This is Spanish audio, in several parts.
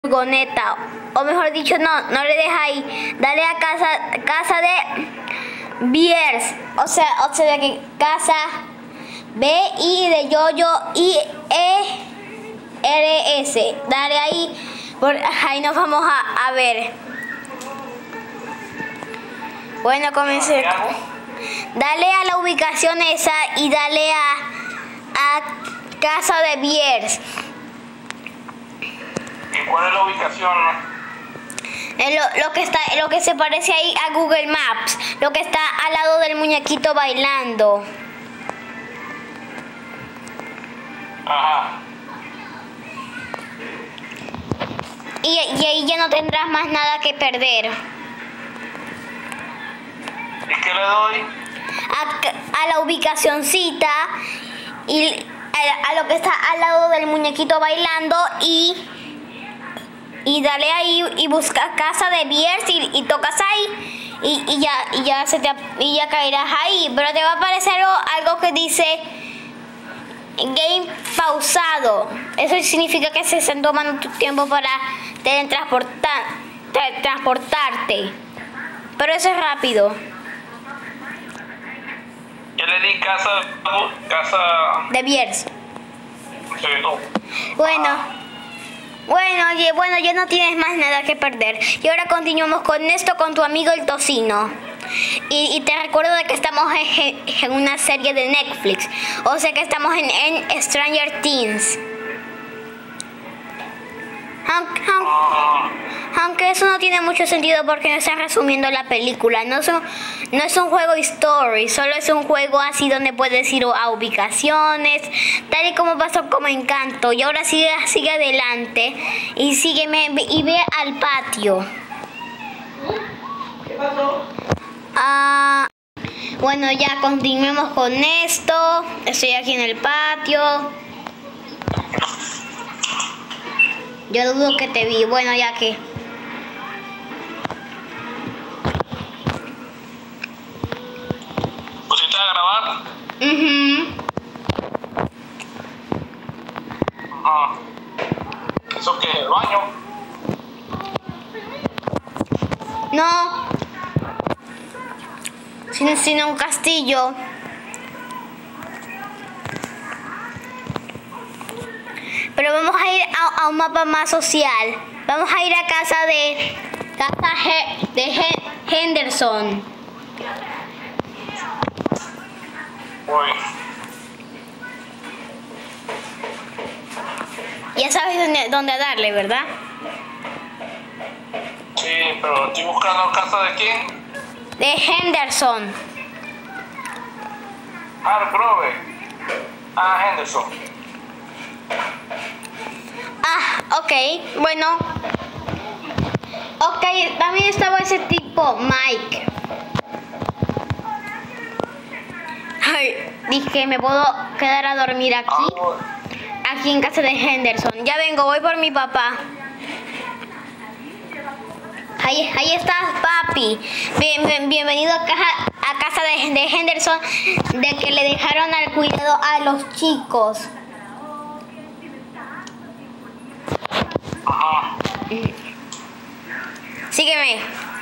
furgoneta, o mejor dicho, no le deja ahí. Dale a casa de Beers, o sea de que casa B-I de yoyo I-E-R-S. Dale ahí, ahí nos vamos a ver. Bueno, comencé. Dale a la ubicación esa y dale a casa de Beers. ¿Y cuál es la ubicación? Lo que se parece ahí a Google Maps, lo que está al lado del muñequito bailando. Ajá. Y ahí ya no tendrás más nada que perder. ¿Y qué le doy? A la ubicacioncita y a lo que está al lado del muñequito bailando y dale ahí y busca casa de Beers y tocas ahí y ya caerás ahí, pero te va a aparecer algo que dice game pausado. Eso significa que se están tomando tu tiempo para transportarte, pero eso es rápido. Yo le di casa de Beers. Sí, no. Bueno, ya no tienes más nada que perder. Y ahora continuamos con esto con tu amigo el tocino. Y te recuerdo de que estamos en una serie de Netflix. O sea que estamos en Stranger Things. Aunque eso no tiene mucho sentido porque no están resumiendo la película. No es un juego story, solo es un juego así donde puedes ir a ubicaciones, tal y como pasó como Encanto. Y ahora sigue adelante y sígueme y ve al patio. ¿Qué pasó? Bueno, ya continuemos con esto. Estoy aquí en el patio. Yo dudo que te vi. Bueno, ya que... ¿Pusiste a grabar? Ajá. ¿Eso qué es? ¿El baño? No. Sino un castillo. Pero vamos a ir a un mapa más social. Vamos a ir a casa de Henderson. Voy. Ya sabes dónde darle, ¿verdad? Sí, pero estoy buscando casa de quién. De Henderson. Hargrove. Henderson. Ok, bueno. Ok, también estaba ese tipo, Mike. Ay, dije, me puedo quedar a dormir aquí en casa de Henderson. Ya vengo, voy por mi papá. Ahí estás, papi. Bienvenido a casa de Henderson, de que le dejaron al cuidado a los chicos. Ajá. Sígueme.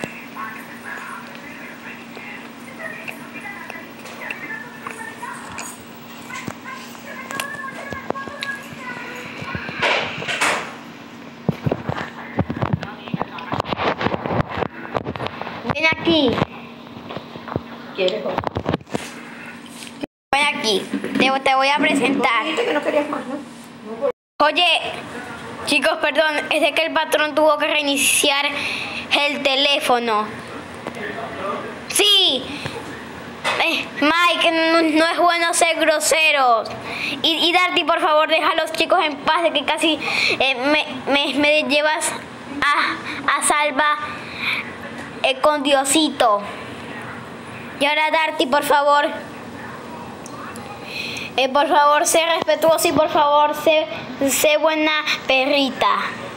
Ven aquí. ¿Quieres? Ven aquí. Te voy a presentar. Que no querías más, ¿no? Oye, chicos, perdón, es de que el patrón tuvo que reiniciar el teléfono. Sí. Mike, no es bueno ser groseros. Y Darty, por favor, deja a los chicos en paz, de que casi me llevas a salva con Diosito. Y ahora, Darty, por favor, sé respetuoso y por favor, sé buena perrita.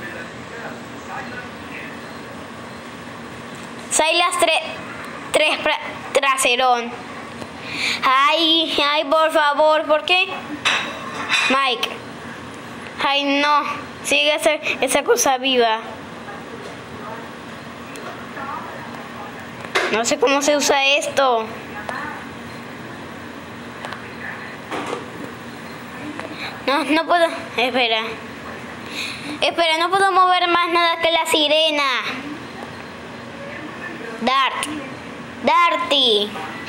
Silas tres traserón. Ay, por favor, ¿por qué? Mike. Ay, no. Sigue esa cosa viva. No sé cómo se usa esto. No puedo. Espera, no puedo mover más nada que la sirena. Darty.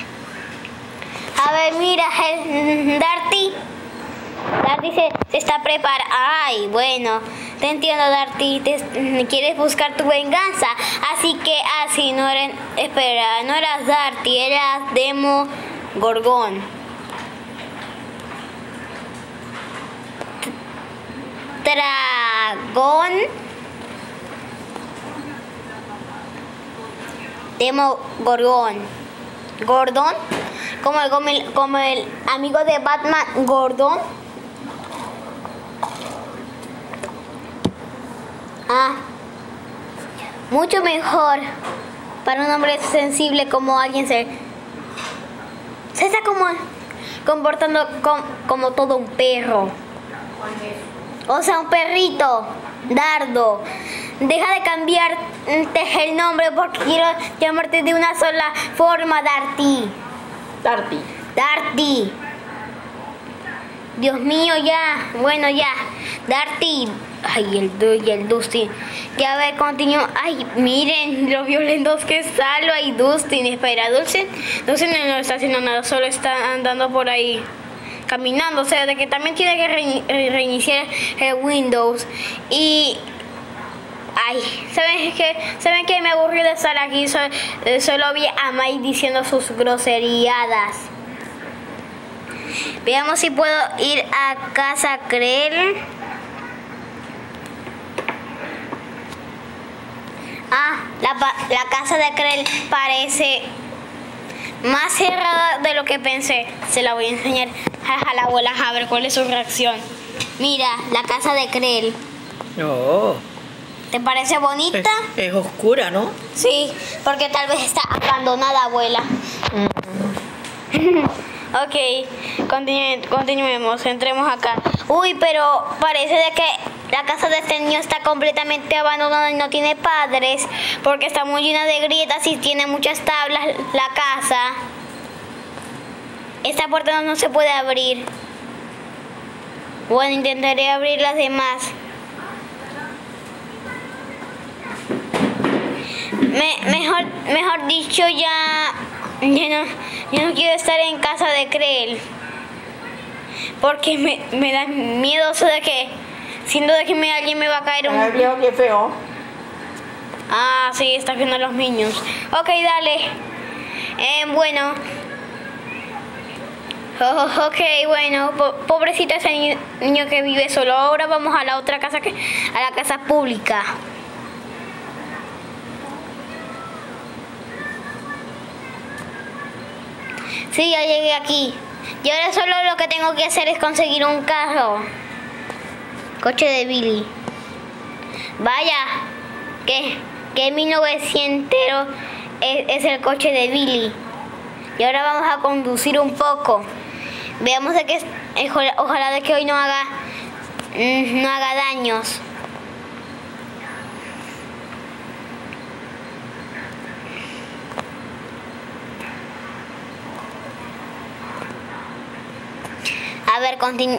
A ver, mira, Darty se está preparando. Ay, bueno, te entiendo, Darty. Quieres buscar tu venganza. Así que así no eran. Espera, no eras Darty, eras Demogorgon. Dragón. Demogorgon. Gordon. Como el amigo de Batman, Gordon. Mucho mejor para un hombre sensible como alguien se está comportando como todo un perro. O sea, un perrito. Dardo. Deja de cambiarte el nombre porque quiero llamarte de una sola forma, Darty. Dios mío, ya. Bueno, ya. Darty. Ay, el Dustin. Ya, a ver, continúo. Ay, miren lo violentos que es Salva y Dustin. Espera, Dustin no está haciendo nada, solo está andando por ahí, caminando. O sea, de que también tiene que reiniciar el Windows. Y... ay, ¿saben qué? Me aburrí de estar aquí. Solo vi a Mike diciendo sus groserías. Veamos si puedo ir a casa Krell. La casa de Krell parece más cerrada de lo que pensé. Se la voy a enseñar a la abuela a ver cuál es su reacción. Mira, la casa de Krell. Oh. ¿Te parece bonita? Es oscura, ¿no? Sí, porque tal vez está abandonada, abuela. Ok, continuemos, entremos acá. Uy, pero parece de que la casa de este niño está completamente abandonada y no tiene padres, porque está muy llena de grietas y tiene muchas tablas la casa. Esta puerta no se puede abrir. Bueno, intentaré abrir las demás. Mejor dicho, ya no quiero estar en casa de Krell, porque me da miedo eso de que, siento de que alguien me va a caer un... Ay, viejo, qué feo. Ah, sí, está viendo a los niños. Ok, dale. Bueno. Ok, bueno, pobrecito ese niño que vive solo. Ahora vamos a la otra casa, a la casa pública. Sí, ya llegué aquí. Y ahora solo lo que tengo que hacer es conseguir un carro. Coche de Billy. Vaya, que 1900 es el coche de Billy. Y ahora vamos a conducir un poco. Veamos de que ojalá de que hoy no haga daños. A ver,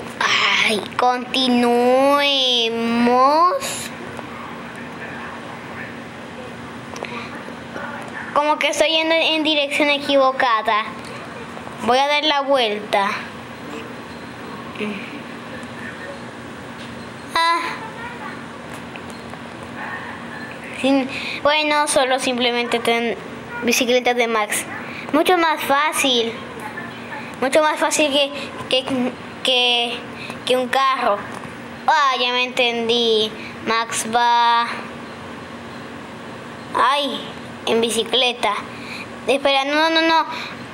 continuemos. Como que estoy yendo en dirección equivocada. Voy a dar la vuelta. Bueno, solo simplemente ten bicicletas de Max. Mucho más fácil. Mucho más fácil que un carro. Ya me entendí. Max va... Ay, en bicicleta. Espera, no.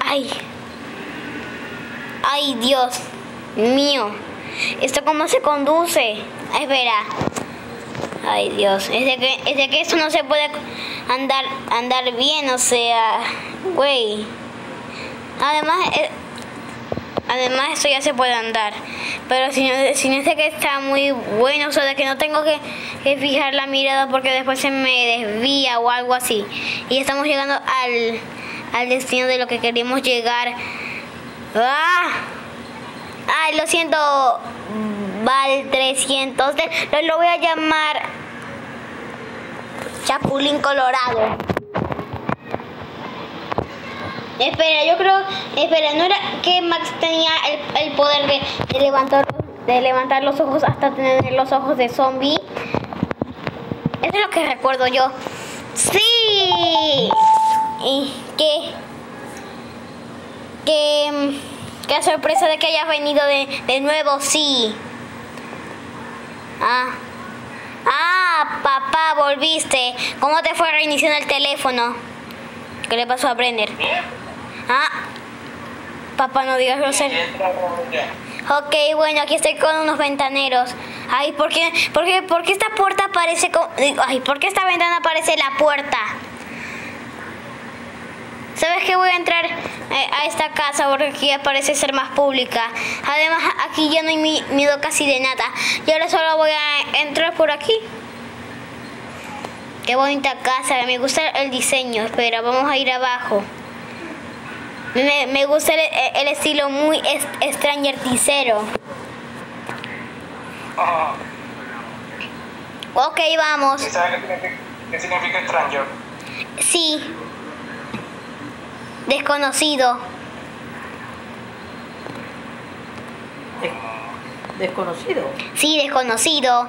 Ay, Dios mío. ¿Esto cómo se conduce? Espera. Ay, Dios. Es de que esto no se puede andar bien, o sea... Güey. Además... Además, esto ya se puede andar. Pero si no es de que está muy bueno, o sea, de que no tengo que fijar la mirada porque después se me desvía o algo así. Y estamos llegando al destino de lo que queremos llegar. ¡Ah! Ay, lo siento, Val 300. Lo voy a llamar Chapulín Colorado. Espera, yo creo... Espera, ¿no era que Max tenía el poder de levantar los ojos hasta tener los ojos de zombie? Eso es lo que recuerdo yo. ¡Sí! ¿Y qué sorpresa de que hayas venido de nuevo, sí. Papá, volviste. ¿Cómo te fue reiniciando el teléfono? ¿Qué le pasó a Brenner? Papá, no digas grosero. Ok, bueno, aquí estoy con unos ventaneros. Ay, ¿por qué esta puerta parece como... Ay, ¿por qué esta ventana parece la puerta? ¿Sabes qué? Voy a entrar a esta casa porque aquí parece ser más pública. Además, aquí ya no hay miedo casi de nada. Y ahora solo voy a entrar por aquí. Qué bonita casa, me gusta el diseño. Espera, vamos a ir abajo. Me gusta el estilo muy Stranger Things-ero. Ok, vamos. ¿Sabes qué significa Stranger? Sí. Desconocido. ¿Desconocido? Sí, desconocido.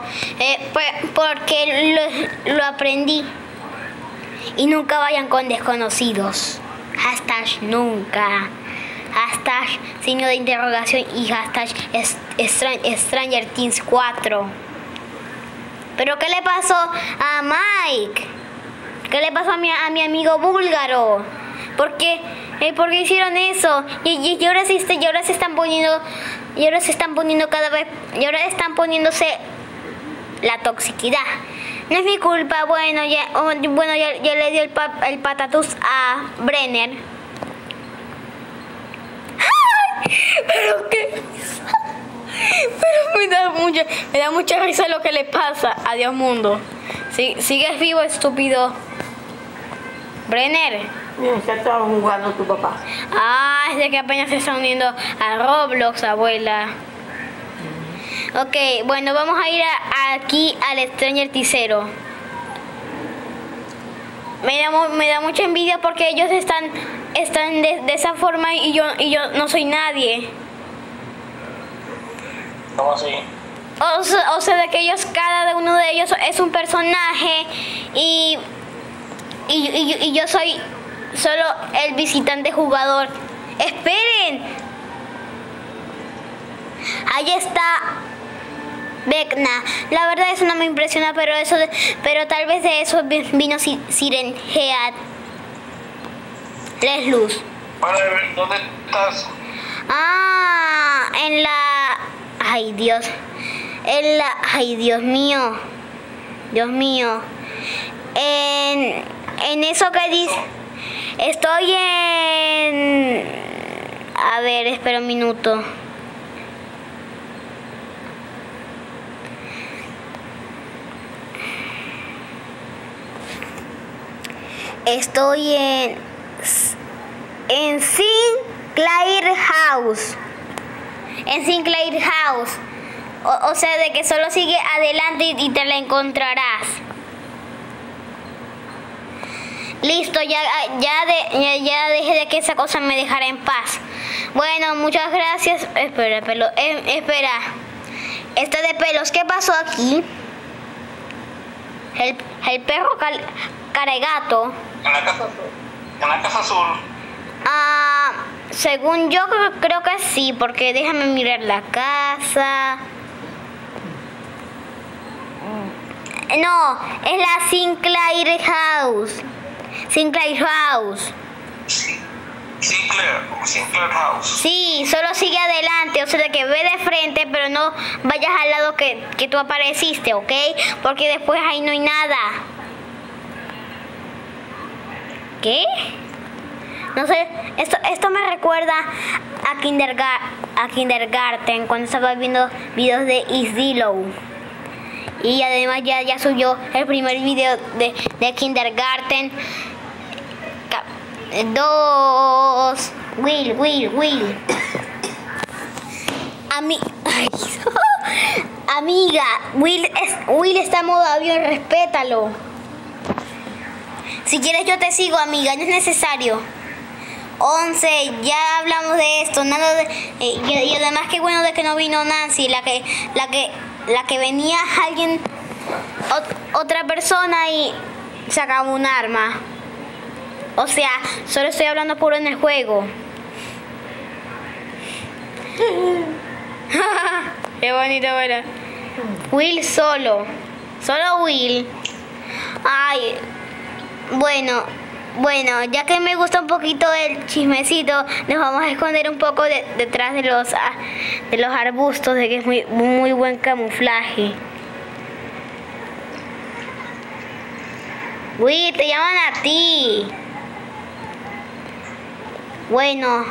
Porque lo aprendí. Y nunca vayan con desconocidos. Hashtag nunca. Hashtag signo de interrogación y hashtag Stranger Things 4. ¿Pero qué le pasó a Mike? ¿Qué le pasó a mi amigo búlgaro? ¿Por qué hicieron eso? Y ahora se están poniendo cada vez, y ahora están poniéndose la toxicidad. No es mi culpa. Bueno, ya le dio el patatús a Brenner. ¡Ay! ¿Pero qué? Pero me da mucha risa lo que le pasa. Adiós, mundo. ¿Sigues vivo, estúpido? Brenner. Ya estaba jugando tu papá. Es de que apenas se está uniendo a Roblox, abuela. Ok, bueno, vamos a ir aquí al Stranger Things-ero. Me da mucha envidia porque ellos están de esa forma y yo no soy nadie. ¿Cómo así? O sea, de que cada uno de ellos es un personaje y yo soy solo el visitante jugador. ¡Esperen! Ahí está Vecna. La verdad eso no me impresiona, pero tal vez de eso vino Siren Head. Les luz. ¿Dónde estás? En la... Ay, Dios. Ay, Dios mío. Dios mío. En eso que dice... Estoy en... A ver, espera un minuto. Estoy en Sinclair House. En Sinclair House. O sea, de que solo sigue adelante y te la encontrarás. Listo, ya dejé de que esa cosa me dejara en paz. Bueno, muchas gracias. Espera. Está de pelos. ¿Qué pasó aquí? El perro caregato. En la casa azul. Según yo creo que sí, porque déjame mirar la casa. No, es la Sinclair House. Sinclair House. Sinclair House. Sí, solo sigue adelante, o sea, de que ve de frente, pero no vayas al lado que tú apareciste, ¿ok? Porque después ahí no hay nada. ¿Qué? No sé, esto me recuerda a Kindergarten cuando estaba viendo videos de Isdillow. Y además ya subió el primer video de Kindergarten 2. Will. Amiga, Will está en modo avión, respétalo. Si quieres yo te sigo, amiga, no es necesario. 11, ya hablamos de esto, nada de, y además qué bueno de que no vino Nancy, la que venía alguien, otra persona y sacaba un arma. O sea, solo estoy hablando puro en el juego. Qué bonito, bueno. Will solo Will. Ay, bueno, ya que me gusta un poquito el chismecito, nos vamos a esconder un poco detrás de los arbustos, de que es muy buen camuflaje. Will, te llaman a ti. Bueno,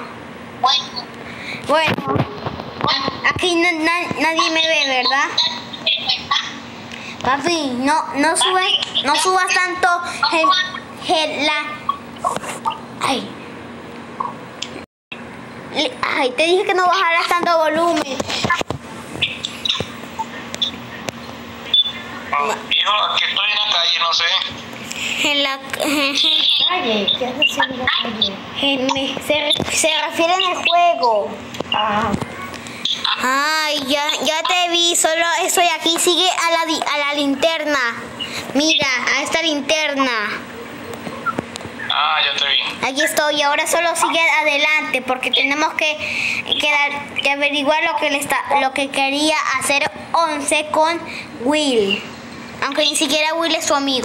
aquí nadie me ve, ¿verdad? Papi, no subas tanto Ay, te dije que no bajaras tanto volumen. Hijo, aquí estoy en la calle, no sé. Calle, ¿qué haces en la calle? Se refiere en el juego. Ah, Ay, ya te vi, solo estoy aquí. Sigue a la linterna. Mira, a esta linterna. Ah, ya te vi. Aquí estoy, ahora solo sigue adelante porque tenemos que averiguar lo que quería hacer 11 con Will. Aunque ni siquiera Will es su amigo.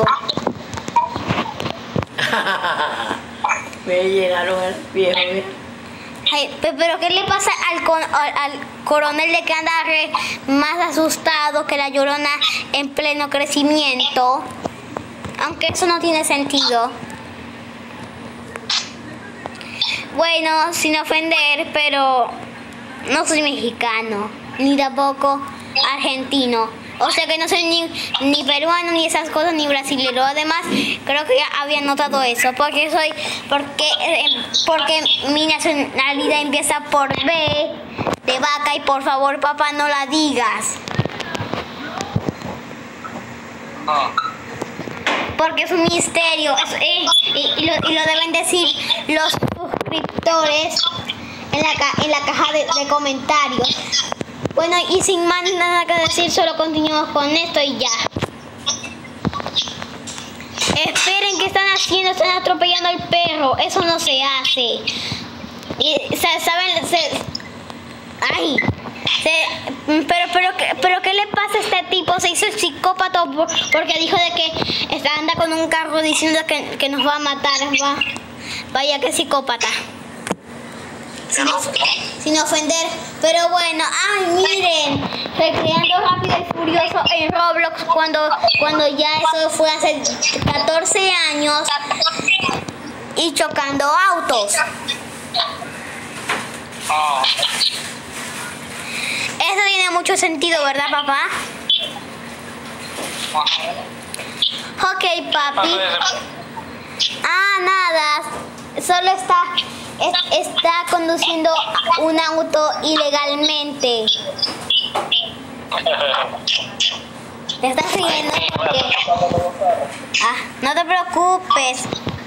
me llenaron el viejo. Ay, pero ¿qué le pasa al coronel de que anda más asustado que la Llorona en pleno crecimiento? Aunque eso no tiene sentido. Bueno, sin ofender, pero no soy mexicano, ni tampoco argentino. O sea que no soy ni peruano, ni esas cosas, ni brasilero. Además, creo que ya había notado eso. Porque mi nacionalidad empieza por B de vaca. Y por favor, papá, no la digas. Porque es un misterio. Y lo deben decir los suscriptores en la caja de comentarios. Bueno, y sin más nada que decir, solo continuamos con esto y ya. Esperen, ¿qué están haciendo? Están atropellando al perro. Eso no se hace. Y, ¿saben? Pero ¿qué le pasa a este tipo? Se hizo el psicópata porque dijo de que anda con un carro diciendo que nos va a matar. Vaya, que psicópata. Sin ofender, pero bueno, ay, miren, recreando Rápido y Furioso en Roblox cuando ya eso fue hace 14 años y chocando autos. Eso tiene mucho sentido, ¿verdad, papá? Ok, papi. Ah, nada, solo está conduciendo un auto ilegalmente. ¿Te estás riendo? No te preocupes.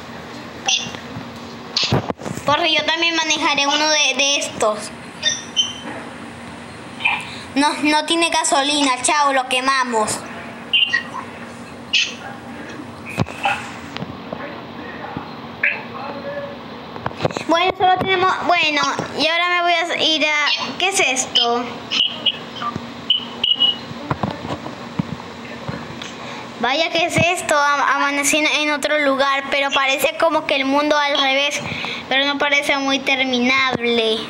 Porque yo también manejaré uno de estos. No tiene gasolina, chao, lo quemamos. Bueno, solo tenemos... Bueno, y ahora me voy a ir a... ¿Qué es esto? Vaya, ¿qué es esto? Amanecí en otro lugar, pero parece como que el mundo al revés, pero no parece muy terminable.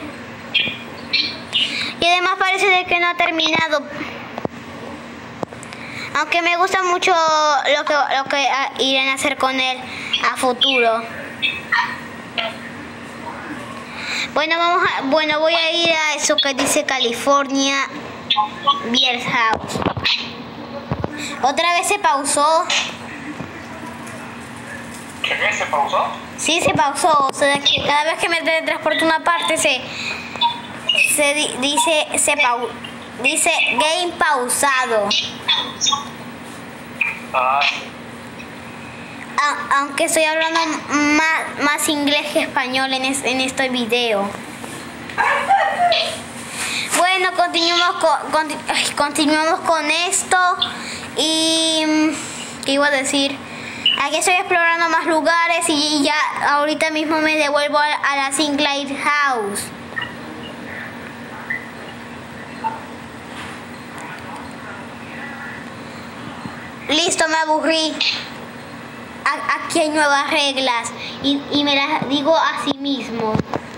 Y además parece de que no ha terminado. Aunque me gusta mucho lo que irán a hacer con él a futuro. Bueno, voy a ir a eso que dice California Beer House. Otra vez se pausó. ¿Qué? ¿Se pausó? Sí, se pausó. O sea, que cada vez que me teletransporto a una parte dice game pausado. Ah, Aunque estoy hablando más inglés que español en este video. Bueno, continuamos con esto. Y ¿qué iba a decir? Aquí estoy explorando más lugares y ya ahorita mismo me devuelvo a la Sinclair House. Listo, me aburrí. Aquí hay nuevas reglas y me las digo a sí mismo.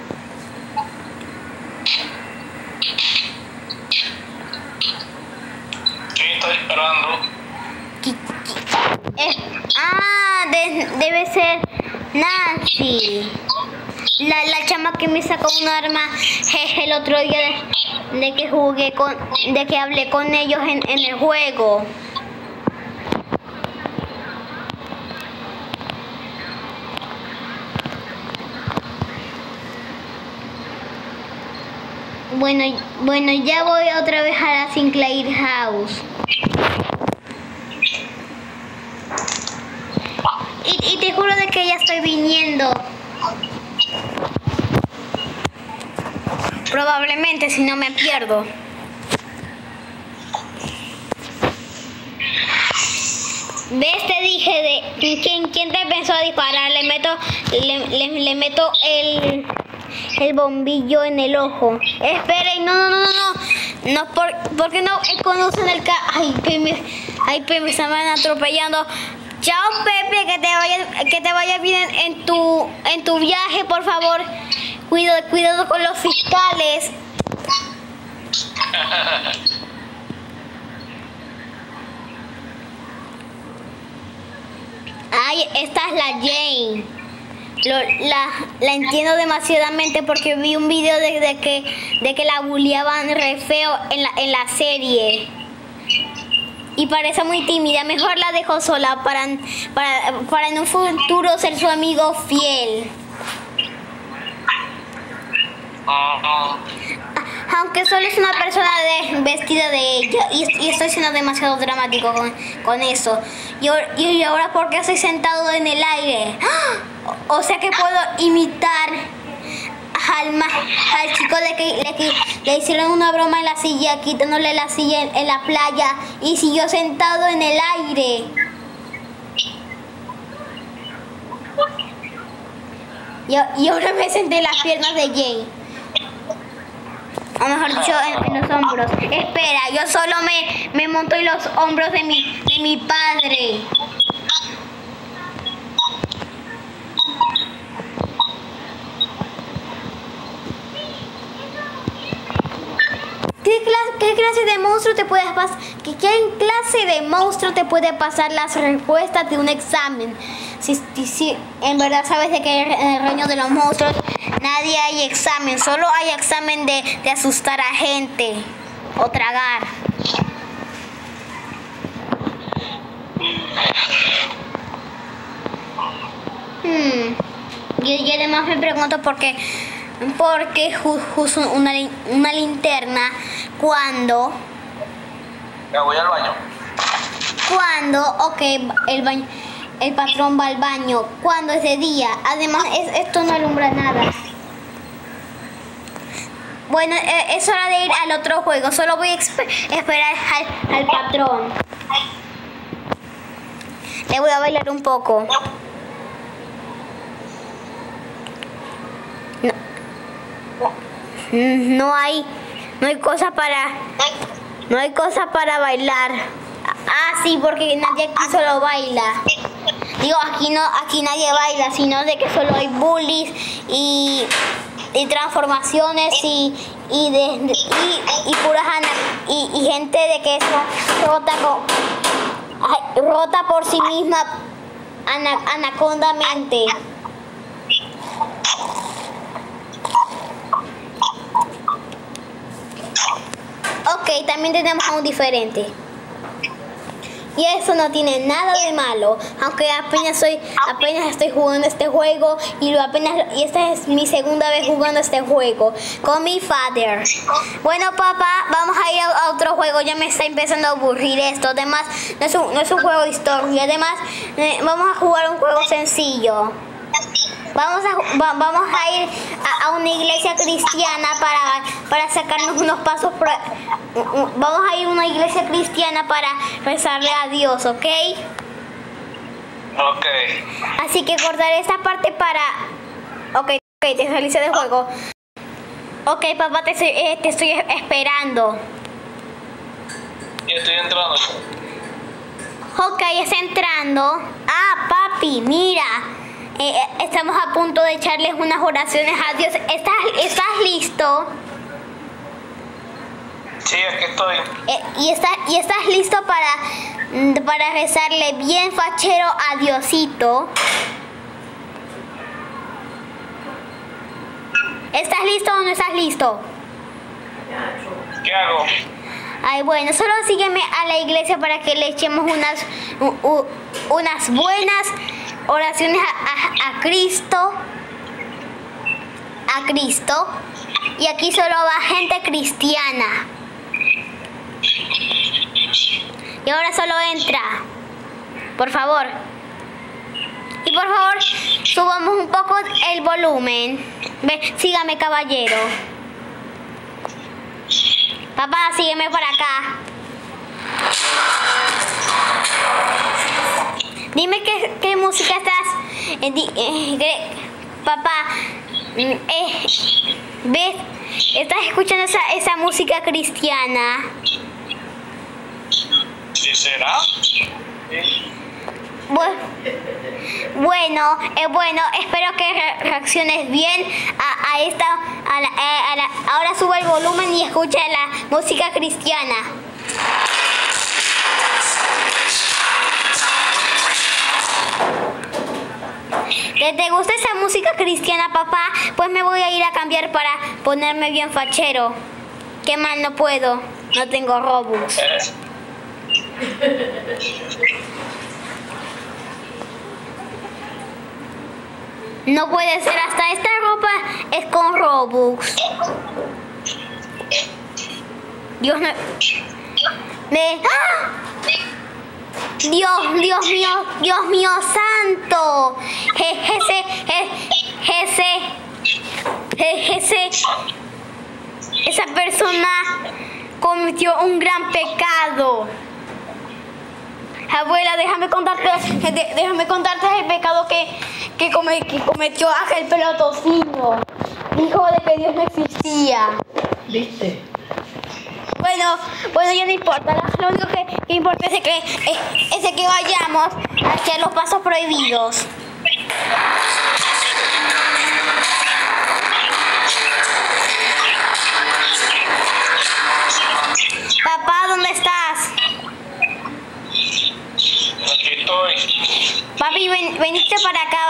¿Quién está disparando? Debe ser Nancy. La chama que me sacó un arma el otro día de que hablé con ellos en el juego. Bueno, ya voy otra vez a la Sinclair House. Y te juro de que ya estoy viniendo. Probablemente, si no me pierdo. ¿Ves? Te dije de quién te pensó a disparar. Le meto el bombillo en el ojo. Esperen, no, porque no conocen el Pepe, me estaban atropellando. Chao, Pepe, que te vaya bien en tu viaje, por favor. Cuidado con los fiscales. Ay, esta es la Jane. La entiendo demasiadamente porque vi un video de que la bulleaban re feo en la serie. Y parece muy tímida. Mejor la dejo sola para en un futuro ser su amigo fiel. Aunque solo es una persona vestida de ella y estoy siendo demasiado dramático con eso. Y ahora, ¿por qué estoy sentado en el aire? O sea que puedo imitar al chico de que le hicieron una broma en la silla, quitándole la silla en la playa y siguió sentado en el aire. Y ahora me senté en las piernas de Jane. O mejor dicho, en los hombros. Espera, yo solo me monto en los hombros de mi padre. ¿Qué clase de monstruo te puede pasar? ¿Qué clase de monstruo te puede pasar las respuestas de un examen? Si en verdad sabes de que en el reino de los monstruos nadie hay examen, solo hay examen de asustar a gente o tragar. Y además me pregunto por qué justo una linterna cuando... Ya voy al baño. El patrón va al baño cuando es de día. Además, esto no alumbra nada. Bueno, es hora de ir al otro juego. Solo voy a esperar al patrón. Le voy a bailar un poco. No hay cosa para bailar. Sí, porque nadie aquí solo baila. Digo, aquí nadie baila, sino de que solo hay bullies y transformaciones y puras y gente de que rota por sí misma anacondamente. Ok, también tenemos a un diferente. Y eso no tiene nada de malo, aunque apenas estoy jugando este juego y esta es mi segunda vez jugando este juego con mi father. Bueno, papá, vamos a ir a otro juego, ya me está empezando a aburrir esto. Además, no es un juego de historia, además vamos a jugar un juego sencillo. Vamos a ir a una iglesia cristiana para sacarnos unos pasos. Vamos a ir a una iglesia cristiana para rezarle a Dios, ¿ok? Ok. Así que cortaré esta parte para... Ok, te saliste del juego. Ok, papá, te estoy esperando. Ya estoy entrando. Ok, está entrando. Ah, papi, mira. Estamos a punto de echarles unas oraciones a Dios. ¿Estás listo? Sí, aquí estoy. ¿Y estás listo para rezarle bien fachero a Diosito? ¿Estás listo o no estás listo? ¿Qué hago? Ay, bueno, solo sígueme a la iglesia para que le echemos unas buenas oraciones a Cristo. A Cristo. Y aquí solo va gente cristiana. Y ahora solo entra. Por favor. Y por favor, subamos un poco el volumen. Sígame, caballero. Papá, sígueme por acá. Dime qué música estás... papá, ¿ves? ¿Estás escuchando esa música cristiana? ¿Sí será? Bueno, espero que reacciones bien a esta... ahora sube el volumen y escucha la música cristiana. ¿Te gusta esa música cristiana, papá? Pues me voy a ir a cambiar para ponerme bien fachero. Qué mal, no puedo. No tengo Robux. No puede ser, hasta esta ropa es con Robux. Dios no... ¡Ah! Dios mío santo. Esa persona cometió un gran pecado. Abuela, déjame contarte el pecado que cometió Ángel Pelotocino. Dijo de que Dios no existía. ¿Viste? Bueno, ya no importa. Lo único que importa es que vayamos hacia los pasos prohibidos. Papá, ¿dónde estás? Aquí estoy. Papi, veniste para acá.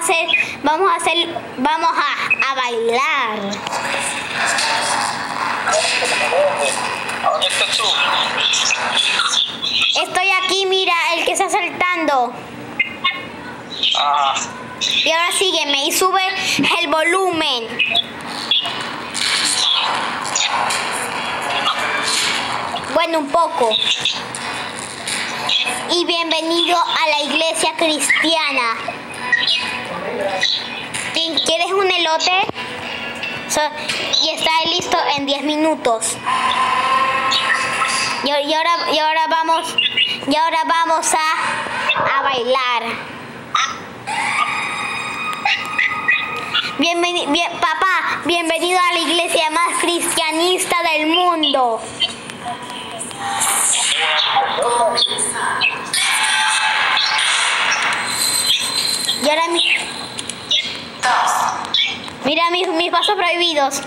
Vamos a bailar. ¿Dónde estás tú? Estoy aquí, mira, el que está saltando. Ah, Y ahora sígueme y sube el volumen. Bueno, un poco. Y bienvenido a la iglesia cristiana. ¿Quieres un elote? Y está listo en 10 minutos. Y ahora vamos a bailar. Papá, bienvenido a la iglesia más cristianista del mundo. Y ahora mira mis pasos prohibidos.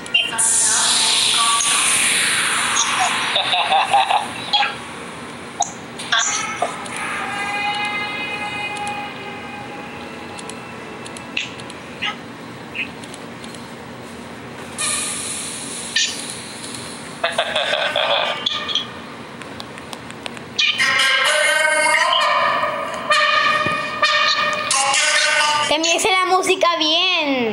Que me dice la música bien.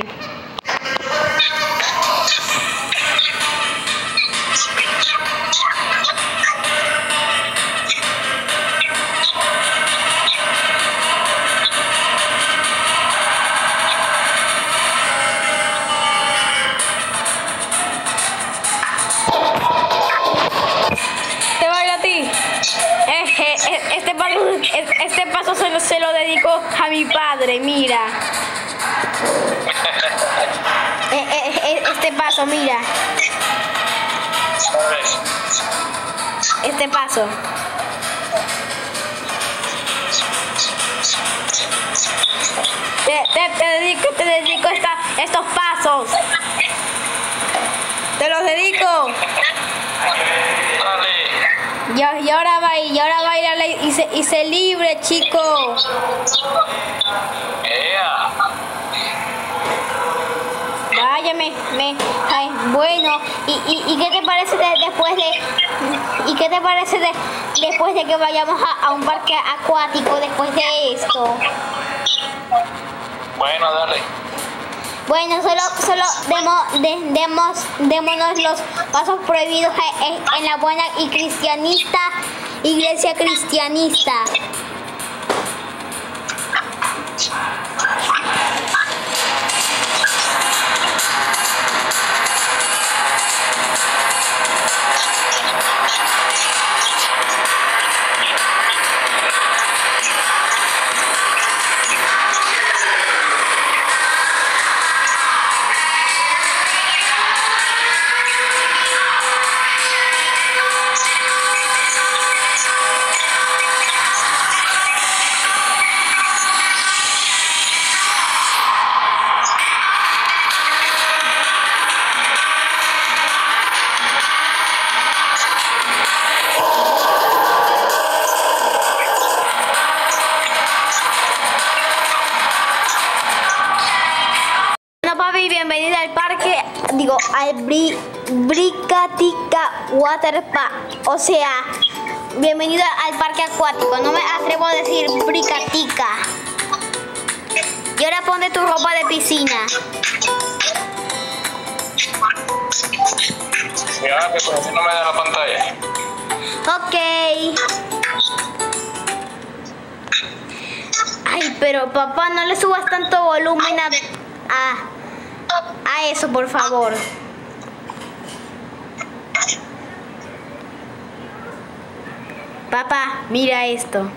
Te baila a ti. Este paso se lo dedico a mi padre, mira. Este paso, mira. Este paso. Te dedico estos pasos. Te los dedico. Y ahora baila y se libre, chico. Váyame, ay, bueno, ¿y qué te parece después de que vayamos a un parque acuático después de esto? Bueno, dale. Bueno, solo démonos los pasos prohibidos en la buena y cristianista iglesia cristianista. Bienvenida al parque, al Bricatica Water Park, o sea, bienvenida al parque acuático. No me atrevo a decir Bricatica. Y ahora ponte tu ropa de piscina. Ya, que por si no me da la pantalla. Ok. Ay, pero papá, no le subas tanto volumen a eso, por favor. Papá, mira esto.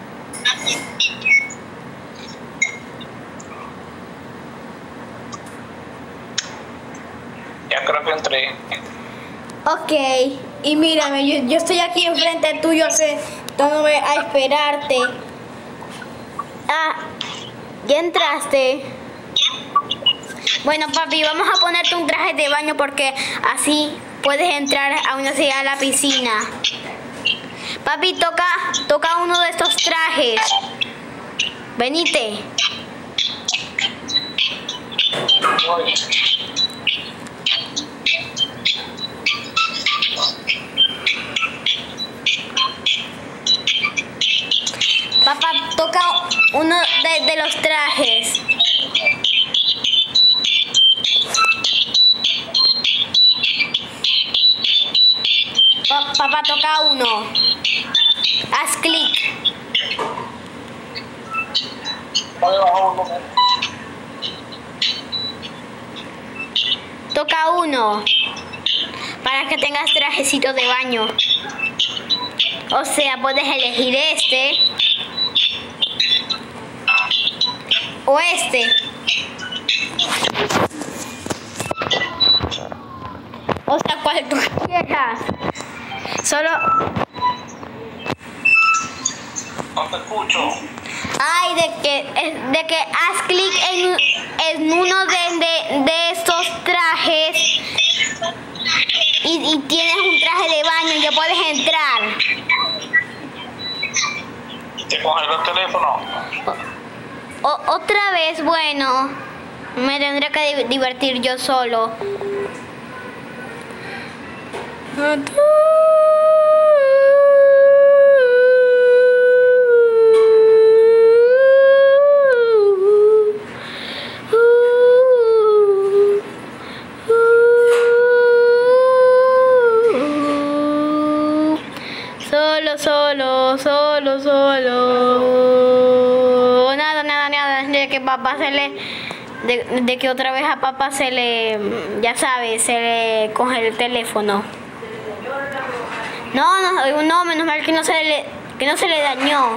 Ya creo que entré. Ok, y mírame, yo estoy aquí enfrente tuyo sentándome a esperarte. Ah, ¿ya entraste? Bueno, papi, vamos a ponerte un traje de baño porque así puedes entrar aún así a la piscina. Papi, toca uno de estos trajes. Venite. Papá, toca uno de los trajes. Papá, toca uno. Haz clic. Toca uno. Para que tengas trajecito de baño. O sea, puedes elegir este. O este. O sea, cual tú quieras. Solo... No te escucho. Ay, de que haz clic en uno de estos trajes y tienes un traje de baño y ya puedes entrar. ¿Te coges el teléfono? Otra vez, bueno, me tendré que divertir yo solo. solo. Nada, de que papá se le... De que otra vez a papá se le... Ya sabes, se le coge el teléfono. No, menos mal que no se le dañó.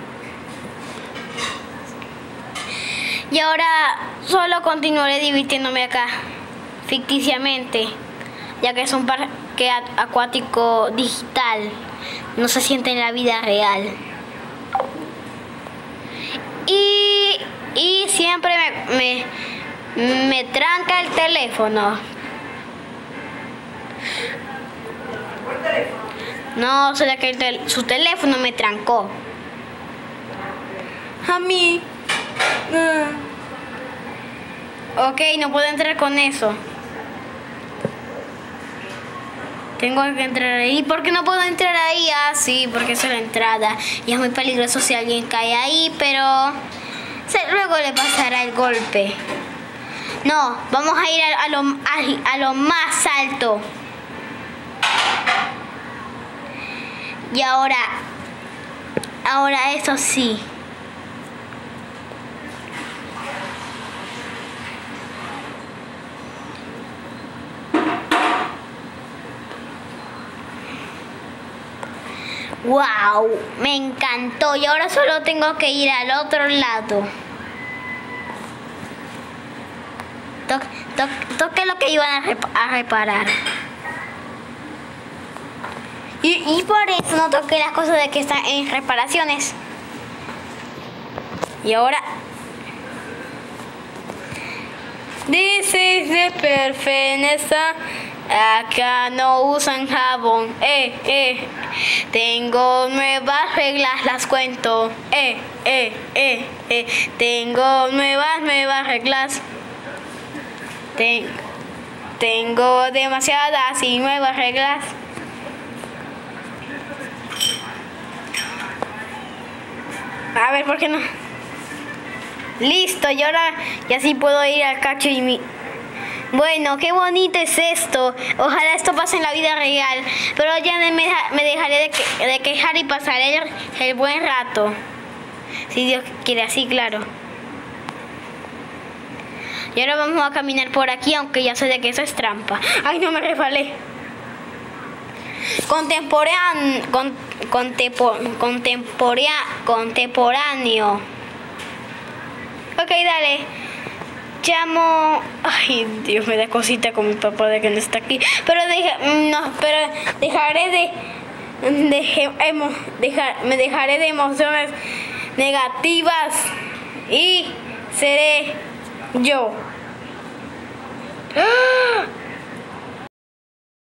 Y ahora solo continuaré divirtiéndome acá, ficticiamente, ya que es un parque acuático digital, no se siente en la vida real. Y siempre me tranca el teléfono. No, será que su teléfono me trancó. A mí. Ok, no puedo entrar con eso. Tengo que entrar ahí. ¿Por qué no puedo entrar ahí? Ah, sí, porque esa es la entrada. Y es muy peligroso si alguien cae ahí, pero luego le pasará el golpe. No, vamos a ir a lo más alto. Y ahora eso sí. Wow, me encantó. Y ahora solo tengo que ir al otro lado. Toque lo que iban a reparar. Y por eso no toqué las cosas de que están en reparaciones. Y ahora... This is the perfect. Acá no usan jabón. Tengo nuevas reglas, las cuento. Tengo nuevas reglas. Tengo demasiadas y nuevas reglas. A ver, ¿por qué no? Listo, y ahora ya sí puedo ir al cacho y mi... Bueno, qué bonito es esto. Ojalá esto pase en la vida real. Pero ya me dejaré de quejar y pasaré el buen rato. Si Dios quiere, así, claro. Y ahora vamos a caminar por aquí, aunque ya sé de que eso es trampa. ¡Ay, no me resbalé! Contemporáneo. Ok, dale. Llamo... Ay, Dios, me da cosita con mi papá de que no está aquí. Pero dejaré me dejaré de emociones negativas y seré yo. ¡Ah!